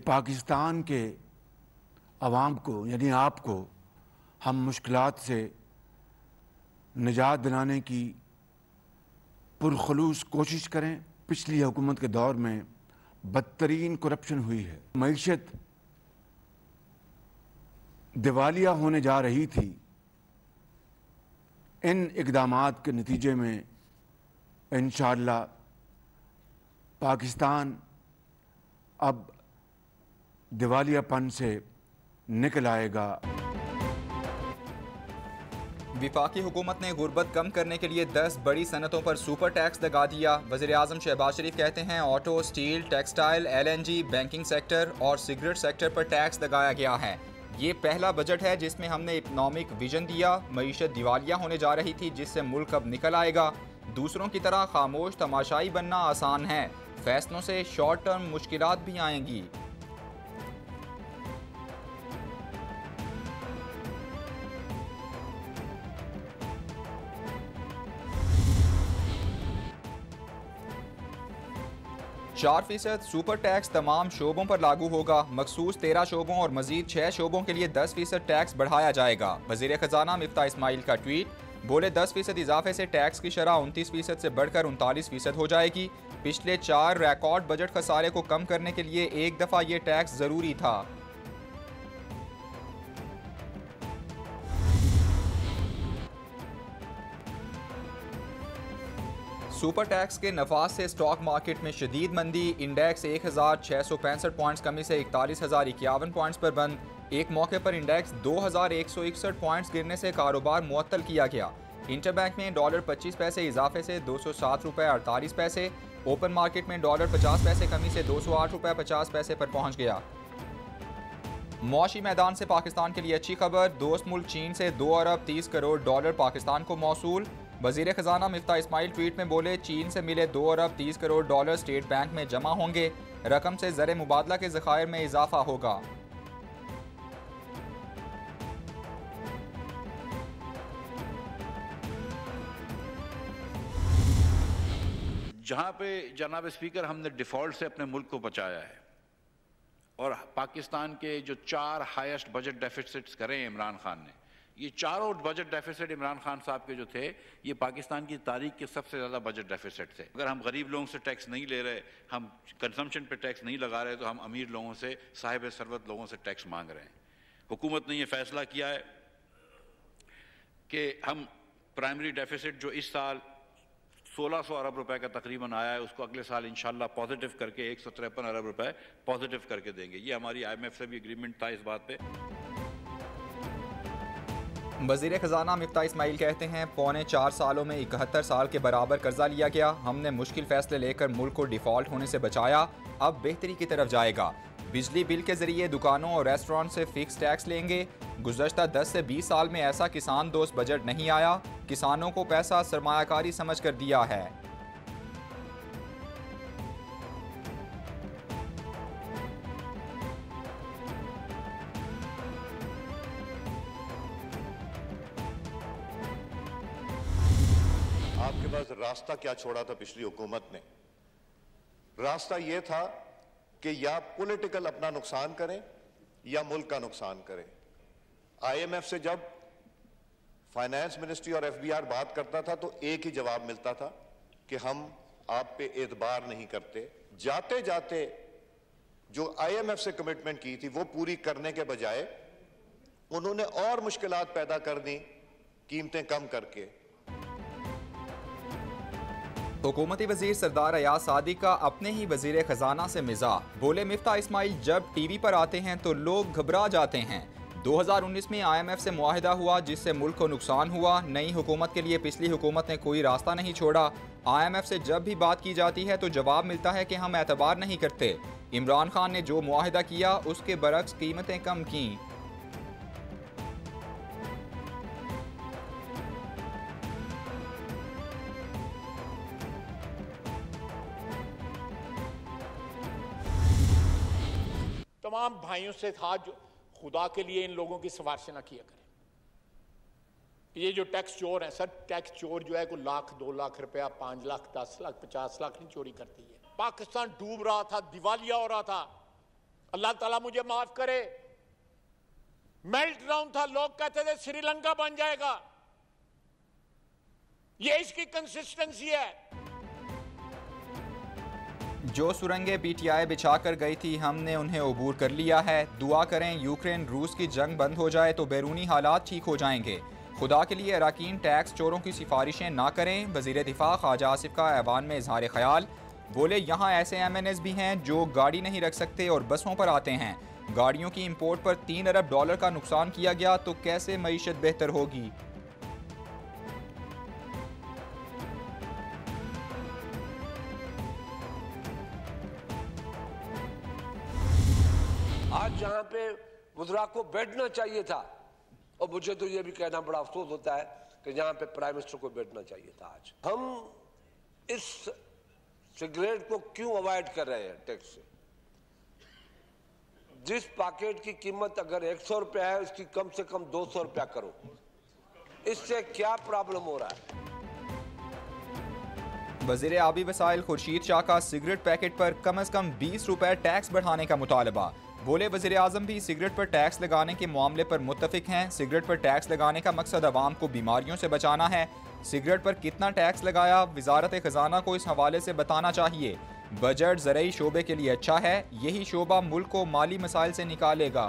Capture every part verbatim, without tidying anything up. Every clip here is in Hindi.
पाकिस्तान के अवाम को यानी आपको हम मुश्किलात से निजात दिलाने की पुरखलूस कोशिश करें। पिछली हुकूमत के दौर में बदतरीन करप्शन हुई है, मईशत दिवालिया होने जा रही थी। इन इक़दामात के नतीजे में इंशाअल्लाह पाकिस्तान अब दिवालियापन से निकल आएगा। विफाकी हुकूमत ने गुर्बत कम करने के लिए दस बड़ी सनतों पर सुपर टैक्स लगा दिया। वज़ीर आज़म शहबाज शरीफ कहते हैं auto, steel, textile, L N G, banking sector और सिगरेट सेक्टर पर टैक्स लगाया गया है। ये पहला बजट है जिसमें हमने इकनॉमिक विजन दिया। मईशत दिवालिया होने जा रही थी जिससे मुल्क अब निकल आएगा। दूसरों की तरह खामोश तमाशाई बनना आसान है, फैसलों से शॉर्ट टर्म मुश्किलात भी आएंगी। चार फीसद सुपर टैक्स तमाम शोबों पर लागू होगा। मखसूस तेरह शोबों और मजीद छह शोबों के लिए दस फीसद टैक्स बढ़ाया जाएगा। वजीर खजाना मिफ्ता इस्माइल का ट्वीट, बोले दस फीसद इजाफे से टैक्स की शरह उनतीस फीसद से बढ़कर उनतालीस फीसद हो जाएगी। पिछले चार रिकॉर्ड बजट खसारे को कम करने के लिए एक दफा ये टैक्स जरूरी था। सुपर टैक्स के नफाज से स्टॉक मार्केट में शदीद मंदी। इंडेक्स एक हज़ार छः सौ पैंसठ पॉइंट्स कमी से इकतालीस हज़ार इक्यावन पॉइंट्स पर बंद। एक मौके पर इंडेक्स दो हज़ार एक सौ इकसठ पॉइंट्स गिरने से कारोबार मुअत्तल किया गया। इंटरबैंक में डॉलर पच्चीस पैसे इजाफे से दो सौ सात रुपये अड़तालीस पैसे। ओपन मार्केट में डॉलर पचास पैसे कमी से दो सौ आठ रुपये पचास पैसे पर पहुंच गया। मौशी मैदान से पाकिस्तान के लिए अच्छी खबर, दोस्त मुल्क चीन से दो अरब तीस करोड़ डॉलर पाकिस्तान को मौसूल। वजीर खजाना मिफ्ता इस्माइल ट्वीट में बोले चीन से मिले दो अरब तीस करोड़ डॉलर स्टेट बैंक में जमा होंगे। रकम से ज़र मुबादला के ज़खायर में इजाफा होगा। जहां पे जनाब स्पीकर हमने डिफॉल्ट से अपने मुल्क को बचाया है और पाकिस्तान के जो चार हाईएस्ट बजट डेफिसिट्स करे इमरान खान ने, ये चारों बजट डेफिसिट इमरान खान साहब के जो थे ये पाकिस्तान की तारीख के सबसे ज़्यादा बजट डेफिसिट थे। अगर हम गरीब लोगों से टैक्स नहीं ले रहे, हम कंजम्पशन पे टैक्स नहीं लगा रहे, तो हम अमीर लोगों से, साहिब सरवत लोगों से टैक्स मांग रहे हैं। हुकूमत ने ये फैसला किया है कि हम प्राइमरी डेफिसिट जो इस साल सोलह सौ अरब रुपए का तकरीबन आया है उसको अगले साल इंशाल्लाह पॉजिटिव करके एक सौ तिरपन अरब रुपए पॉजिटिव करके देंगे। ये हमारी आई एम एफ से भी एग्रीमेंट था इस बात पे। वज़ीर खजाना मिफ्ता इस्माइल कहते हैं पौने चार सालों में इकहत्तर साल के बराबर कर्जा लिया गया। हमने मुश्किल फैसले लेकर मुल्क को डिफॉल्ट होने से बचाया, अब बेहतरी की तरफ जाएगा। बिजली बिल के जरिए दुकानों और रेस्टोरेंट से फिक्स टैक्स लेंगे। गुज़श्ता दस से बीस साल में ऐसा किसान दोस्त बजट नहीं आया। किसानों को पैसा सरमायाकारी समझ कर दिया है। आपके पास रास्ता क्या छोड़ा था पिछली हुकूमत ने? रास्ता यह था कि या पॉलिटिकल अपना नुकसान करें या मुल्क का नुकसान करें। आईएमएफ से जब फाइनेंस मिनिस्ट्री और एफबीआर बात करता था तो एक ही जवाब मिलता था कि हम आप पे एतबार नहीं करते। जाते जाते जो आईएमएफ से कमिटमेंट की थी वो पूरी करने के बजाय उन्होंने और मुश्किलात पैदा कर दी कीमतें कम करके। हुकूमती वजीर सरदार अयाज सादिक का अपने ही वजीर खजाना से मिजाज, बोले मिफ्ता इस्माइल जब टीवी पर आते हैं तो लोग घबरा जाते हैं। दो हज़ार उन्नीस में आईएमएफ से मुआहिदा हुआ जिससे मुल्क को नुकसान हुआ। नई हुकूमत के लिए पिछली हुकूमत ने कोई रास्ता नहीं छोड़ा। आईएमएफ से जब भी बात की जाती है तो जवाब मिलता है कि हम एतबार नहीं करते। इमरान खान ने जो मुआहिदा किया उसके बरक्स कीमतें कम की। तमाम भाइयों से था जो खुदा के लिए इन लोगों की सिफारिश ना किया करें। ये जो टैक्स चोर है सर, टैक्स चोर जो है कोई लाख दो लाख रुपया पांच लाख दस लाख पचास लाख नहीं चोरी करती है। पाकिस्तान डूब रहा था, दिवालिया हो रहा था अल्लाह ताला मुझे माफ करे, मेल्ट डाउन था, लोग कहते थे श्रीलंका बन जाएगा। ये इसकी कंसिस्टेंसी है। जो सुरंगें पीटीआई बिछाकर गई थी, हमने उन्हें अबूर कर लिया है। दुआ करें यूक्रेन रूस की जंग बंद हो जाए तो बैरूनी हालात ठीक हो जाएंगे। खुदा के लिए अराकीन टैक्स चोरों की सिफारिशें ना करें। वज़ीर दिफा ख्वाजा आसिफ का ऐवान में इजहार ख्याल। बोले यहाँ ऐसे एम एन एस भी हैं जो गाड़ी नहीं रख सकते और बसों पर आते हैं। गाड़ियों की इम्पोर्ट पर तीन अरब डॉलर का नुकसान किया गया तो कैसे मईशत बेहतर होगी। आज जहां पे वज़रा को बैठना चाहिए था, और मुझे तो ये भी कहना बड़ा अफसोस होता है कि जहां पे प्राइम मिनिस्टर को बैठना चाहिए था। आज हम इस सिगरेट को क्यों अवॉइड कर रहे हैं टैक्स से? जिस पैकेट की कीमत अगर एक सौ रुपया है, उसकी कम से कम दो सौ रुपया करो। इससे क्या प्रॉब्लम हो रहा है? वज़ीर आबी वसाइल खुर्शीद शाह का सिगरेट पैकेट पर कम अज कम बीस रुपए टैक्स बढ़ाने का मुतालबा। बोले वज़ीर आज़म भी सिगरेट पर टैक्स लगाने के मामले पर मुत्तफिक हैं। सिगरेट पर टैक्स लगाने का मकसद अवाम को बीमारियों से बचाना है। सिगरेट पर कितना टैक्स लगाया, वजारत खजाना को इस हवाले से बताना चाहिए। बजट ज़रई शोबे के लिए अच्छा है, यही शोबा मुल्क को माली मसाइल से निकालेगा।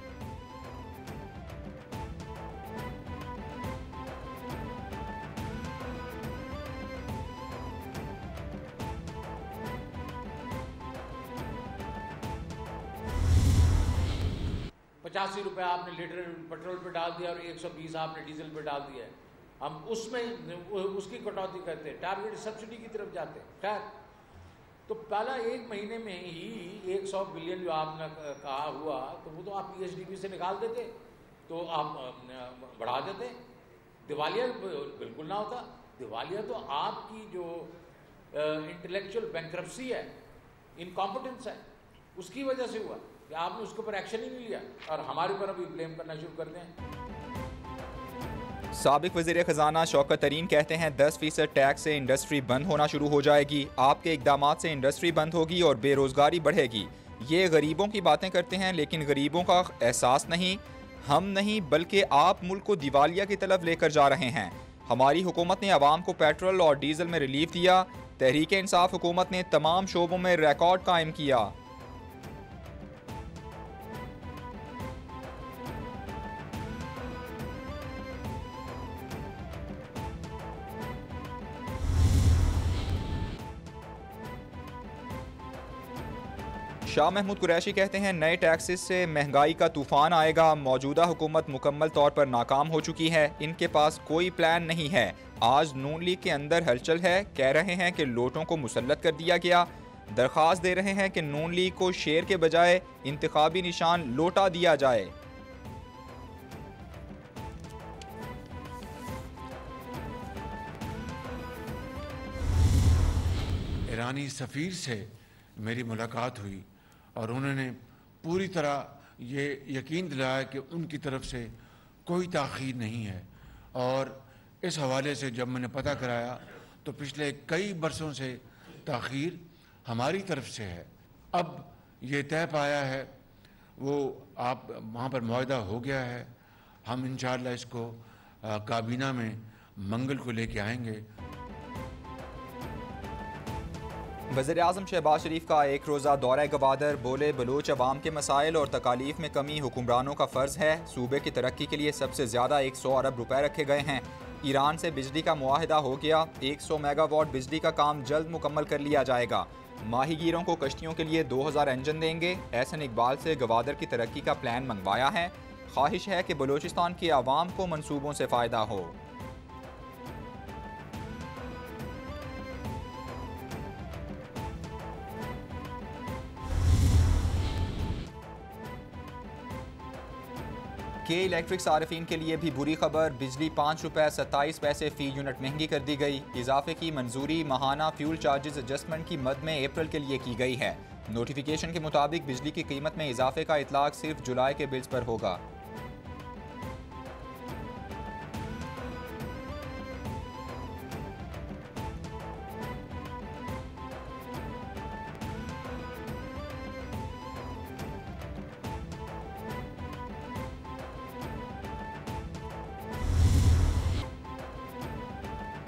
पचासी रुपये आपने लीटर पेट्रोल पे डाल दिया और एक सौ बीस आपने डीजल पे डाल दिया है। हम उसमें उसकी कटौती करते हैं, टारगेट सब्सिडी की तरफ जाते हैं। खैर, तो पहला एक महीने में ही एक सौ बिलियन जो आपने कहा हुआ, तो वो तो आप पी एच डी पी से निकाल देते, तो आप बढ़ा देते। दिवालिया बिल्कुल ना होता। दिवालिया तो आपकी जो इंटेलेक्चुअल बैंक्रप्सी है, इनकॉम्पिटेंस है, उसकी वजह से हुआ कि आपने उसके ऊपर एक्शन ही नहीं लिया और हमारे ऊपर अभी ब्लेम करना शुरू कर दें। साबिक वज़ीर खजाना शौकत तरीन कहते हैं दस फीसद टैक्स से इंडस्ट्री बंद होना शुरू हो जाएगी। आपके इकदामात से इंडस्ट्री बंद होगी और बेरोजगारी बढ़ेगी। ये गरीबों की बातें करते हैं लेकिन गरीबों का एहसास नहीं, हम नहीं बल्कि आप मुल्क को दिवालिया की तरफ लेकर जा रहे हैं। हमारी हुकूमत ने आवाम को पेट्रोल और डीजल में रिलीफ दिया। तहरीक इंसाफ हुकूमत ने तमाम शोबों में रिकॉर्ड कायम किया। शाह महमूद कुरैशी कहते हैं नए टैक्सेस से महंगाई का तूफान आएगा। मौजूदा हुकूमत मुकम्मल तौर पर नाकाम हो चुकी है, इनके पास कोई प्लान नहीं है। आज नून लीग के अंदर हलचल है, कह रहे हैं कि लोटों को मुसल्लत कर दिया गया। दरख्वास्त दे रहे हैं कि नून लीग को शेर के बजाय इंतखाबी निशान लोटा दिया जाए। ईरानी सफ़ीर से मेरी मुलाकात हुई और उन्होंने पूरी तरह ये यकीन दिलाया कि उनकी तरफ से कोई ताख़ीर नहीं है। और इस हवाले से जब मैंने पता कराया तो पिछले कई बरसों से ताख़ीर हमारी तरफ से है। अब ये तय पाया है, वो आप वहाँ पर मुआहदा हो गया है। हम इंशाअल्लाह इसको काबीना में मंगल को लेके आएंगे। वज़ीर आज़म शहबाज शरीफ का एक रोज़ा दौरा गवादर। बोले बलूच अवाम के मसाइल और तकालीफ में कमी हुक्मरानों का फ़र्ज़ है। सूबे की तरक्की के लिए सबसे ज़्यादा एक सौ अरब रुपए रखे गए हैं। ईरान से बिजली का मुआहिदा हो गया। एक सौ मेगावाट बिजली का काम जल्द मुकम्मल कर लिया जाएगा। माहीगीरों को कश्तियों के लिए दो हज़ार इंजन देंगे। एहसन इकबाल से गवादर की तरक्की का प्लान मंगवाया है। ख्वाहिश है कि बलूचिस्तान की आवाम को मनसूबों से फ़ायदा हो। के इलेक्ट्रिक सार्फिन के लिए भी बुरी खबर। बिजली पाँच रुपये सत्ताईस पैसे फ़ी यूनिट महंगी कर दी गई। इजाफे की मंजूरी माहाना फ्यूल चार्जेस एडजस्टमेंट की मद में अप्रैल के लिए की गई है। नोटिफिकेशन के मुताबिक बिजली की कीमत में इजाफे का इतलाक सिर्फ जुलाई के बिल्स पर होगा।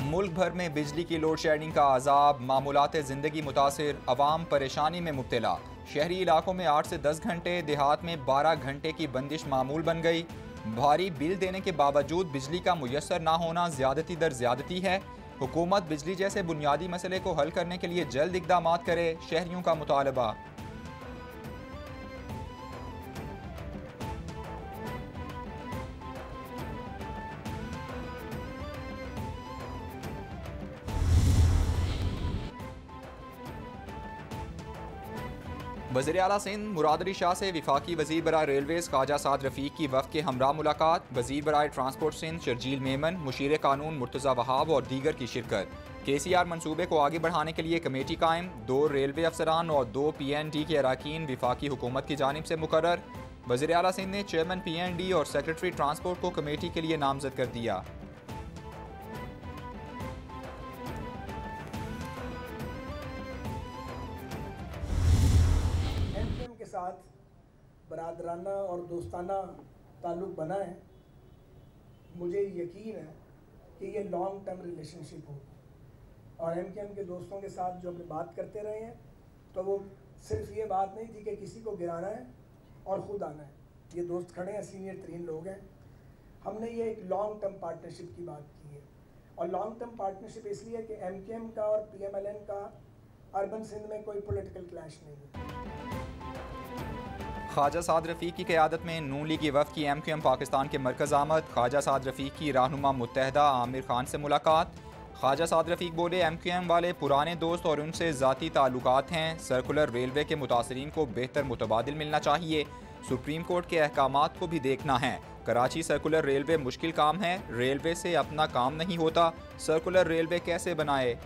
मुल्क भर में बिजली की लोड शेडिंग का अजाब, मामूलात ज़िंदगी मुतासिर, अवाम परेशानी में मुब्तला। शहरी इलाकों में आठ से दस घंटे, देहात में बारह घंटे की बंदिश मामूल बन गई। भारी बिल देने के बावजूद बिजली का मुयस्सर ना होना ज़्यादती दर ज़्यादती है। हुकूमत बिजली जैसे बुनियादी मसले को हल करने के लिए जल्द इक़दामात करे, शहरियों का मुतालबा। वज़ीर आला सिंध मुराद अली शाह से वफाकी वज़ीर बराए रेलवेज़ ख्वाजा साद रफ़ीक की वफ़द के हमरा मुलाकात। वज़ीर बराए ट्रांसपोर्ट सिंध शर्जील मेमन, मुशीर कानून मुर्तज़ा वहाब और दीगर की शिरकत। के सी आर मनसूबे को आगे बढ़ाने के लिए कमेटी कायम। दो रेलवे अफसरान और दो पी एन डी के अरकान वफाकी हुकूमत की जानिब से मुकर्रर। वज़ीर आला सिंध ने चेयरमैन पी एन डी और सेक्रेटरी ट्रांसपोर्ट को कमेटी के लिए नामजद कर दिया। के साथ बरादराना और दोस्ताना ताल्लुक़ बना है, मुझे यकीन है कि ये लॉन्ग टर्म रिलेशनशिप होगी। और एम के एम के दोस्तों के साथ जो हम बात करते रहे हैं, तो वो सिर्फ ये बात नहीं थी कि किसी को गिराना है और ख़ुद आना है। ये दोस्त खड़े हैं, सीनियर तरीन लोग हैं। हमने ये एक लॉन्ग टर्म पार्टनरशिप की बात की है। और लॉन्ग टर्म पार्टनरशिप इसलिए कि एम के एम का और पी एम एल एन का अर्बन सिंध में कोई पॉलिटिकल क्लैश नहीं है। ख्वाजा साद रफ़ीक की क़यादत में नून लीग की वफ़द की एम क्यू एम पाकिस्तान के मरकज़ आमद। ख्वाजा साद रफ़ीक की रहनुमा मुत्तहदा आमिर खान से मुलाकात। ख्वाजा साद रफ़ीक बोले, एम क्यू एम वाले पुराने दोस्त और उनसे ज़ाती ताल्लुकात हैं। सर्कुलर रेलवे के मुतासरीन को बेहतर मुतबादिल मिलना चाहिए। सुप्रीम कोर्ट के अहकामात को भी देखना है। कराची सर्कुलर रेलवे मुश्किल काम है, रेलवे से अपना काम नहीं होता। सर्कुलर रेलवे कैसे बनाए?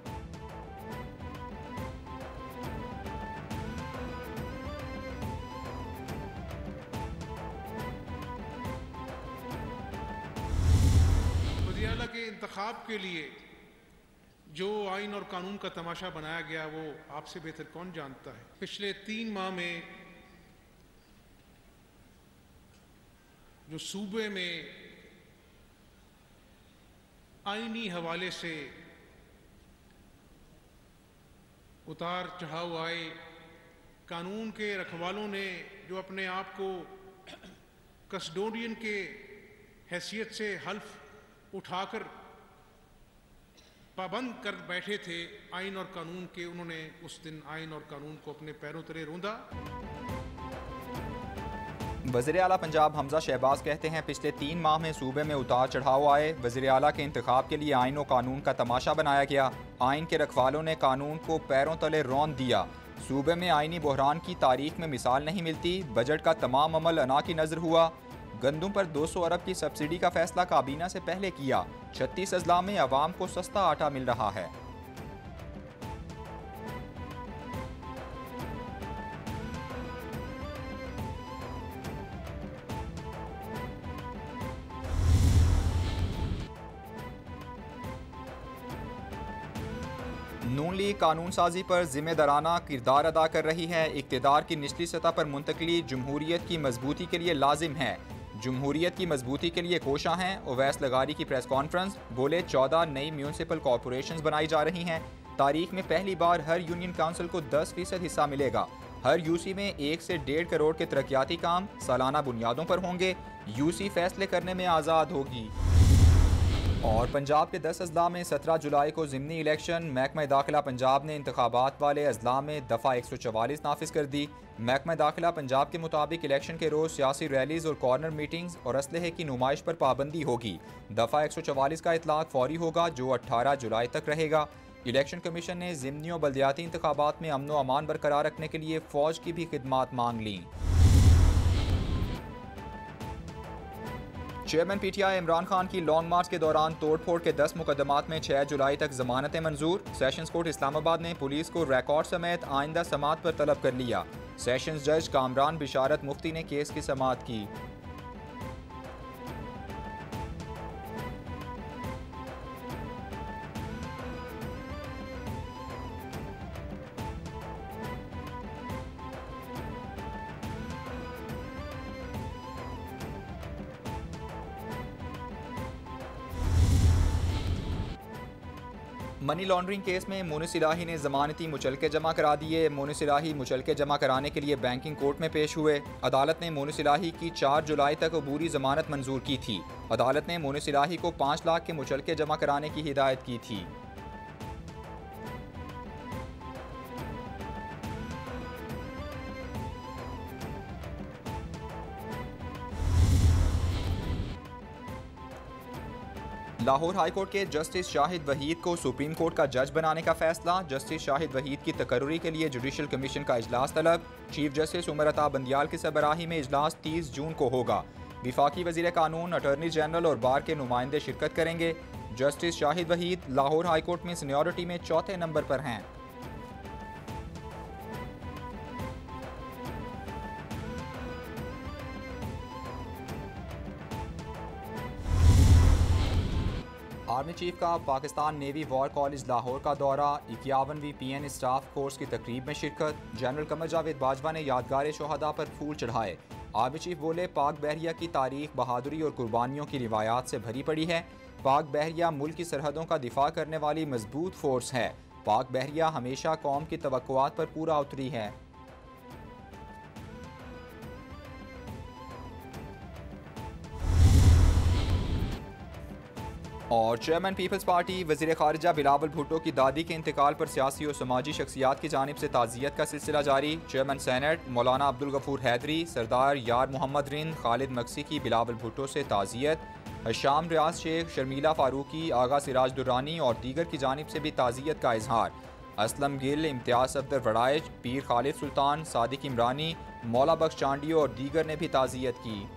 के इंतखाब के लिए जो आइन और कानून का तमाशा बनाया गया वो आपसे बेहतर कौन जानता है। पिछले तीन माह में जो सूबे में आईनी हवाले से उतार चढ़ाव आए, कानून के रखवालों ने जो अपने आप को कस्टोडियन के हैसियत से हल्फ उठाकर पाबंद कर बैठे थे आइन और कानून के, उन्होंने उस दिन आइन और कानून को अपने पैरों तले रौंदा। वज़ीर आला पंजाब हमजा शहबाज कहते हैं, पिछले तीन माह में सूबे में उतार चढ़ाव आए। वज़ीर आला के इंतखाब के लिए आइन और कानून का तमाशा बनाया गया। आइन के रखवालों ने कानून को पैरों तले रौंद दिया। सूबे में आइनी बहरान की तारीख में मिसाल नहीं मिलती। बजट का तमाम अमल अना की नजर हुआ। गंदुम पर दो सौ अरब की सब्सिडी का फैसला काबीना से पहले किया। छत्तीस अजला में अवाम को सस्ता आटा मिल रहा है। नून लीग कानून साजी पर जिम्मेदाराना किरदार अदा कर रही है। इक़्तिदार की निचली सतह पर मुंतकली जमहूरियत की मजबूती के लिए लाजिम है। जमहूरियत की मजबूती के लिए कोशां हैं। ओवैस लगारी की प्रेस कॉन्फ्रेंस, बोले चौदह नई म्यूनसिपल कॉरपोरेशन बनाई जा रही हैं। तारीख में पहली बार हर यूनियन काउंसिल को दस फीसद हिस्सा मिलेगा। हर यूसी में एक से डेढ़ करोड़ के तरक्याती काम सालाना बुनियादों पर होंगे। यूसी फैसले करने में आज़ाद होगी। और पंजाब के दस अजला में सत्रह जुलाई को ज़िमनी इलेक्शन। महकमा दाखिला पंजाब ने इंतखाबात वाले अजला में दफ़ा एक सौ चवालीस नाफिज कर दी। महकमा दाखिला पंजाब के मुताबिक इलेक्शन के रोज़ सियासी रैलीज और कॉर्नर मीटिंग्स और असलहे की नुमाइश पर पाबंदी होगी। दफ़ा एक सौ चवालीस का इतलाक फौरी होगा जो अट्ठारह जुलाई तक रहेगा। इलेक्शन कमीशन ने ज़िमनी और बल्दियाती इंतखाबात में अमन व अमान बरकरार रखने के लिए फ़ौज की भी खिदमात मांग लीं। चेयरमैन पीटीआई इमरान खान की लॉन्ग मार्च के दौरान तोड़फोड़ के दस मुकदमात में छह जुलाई तक जमानतें मंजूर। सेशंस कोर्ट इस्लामाबाद ने पुलिस को रिकॉर्ड समेत आइंदा समाअत पर तलब कर लिया। सेशंस जज कामरान बिशारत मुफ्ती ने केस की समाअत की। मनी लॉन्ड्रिंग केस में मोनिस इलाही ने जमानती मुचलके जमा करा दिए। मोनिस इलाही मुचलके जमा कराने के लिए बैंकिंग कोर्ट में पेश हुए। अदालत ने मोनिस इलाही की चार जुलाई तक अबूरी जमानत मंजूर की थी। अदालत ने मोनिस इलाही को पाँच लाख के मुचलके जमा कराने की हिदायत की थी। लाहौर हाईकोर्ट के जस्टिस शाहिद वहीद को सुप्रीम कोर्ट का जज बनाने का फैसला। जस्टिस शाहिद वहीद की तकर्री के लिए जुडिशल कमीशन का इजलास तलब। चीफ जस्टिस उमर अता बंदियाल की सरबराही में इजलास तीस जून को होगा। विफाकी वजीर कानून, अटॉर्नी जनरल और बार के नुमाइंदे शिरकत करेंगे। जस्टिस शाहिद वहीद लाहौर हाईकोर्ट में सीनियरिटी में चौथे नंबर पर हैं। आर्मी चीफ का Pakistan navy war college Lahore का दौरा। इक्यावनवीं पी एन स्टाफ कोर्स की तकरीब में शिरकत। जनरल कमर जावेद बाजवा ने यादगार शोहदा पर फूल चढ़ाए। आर्मी चीफ बोले, पाक बहरिया की तारीख बहादुरी और कुर्बानियों की रिवायात से भरी पड़ी है। पाक बहरिया मुल्क की सरहदों का दिफा करने वाली मजबूत फोर्स है। पाक बहरिया हमेशा कौम की तवक्कुआत पर पूरा उतरी है। और चेयरमैन पीपल्स पार्टी वज़ीर ख़ारिजा बिलावल भुट्टो की दादी के इंतकाल पर सियासी और समाजी शख्सियात की जानिब से ताज़ियत का सिलसिला जारी। चेयरमैन सेनेट मौलाना अब्दुल गफूर हैदरी, सरदार यार मोहम्मद रिंद, खालिद मक्सी की बिलावल भुट्टो से ताज़ियत। शाम रियाज शेख, शर्मिला फारूकी, आगा सिराज दुरानी और दीगर की जानिब से भी ताज़ियत का इजहार। असलम गिल, इम्तियाज सफदर वड़ाइच, पीर खालिद सुल्तान, सादिक इमरानी, मौला बख्श चांडी और दीगर ने भी ताज़ियत की।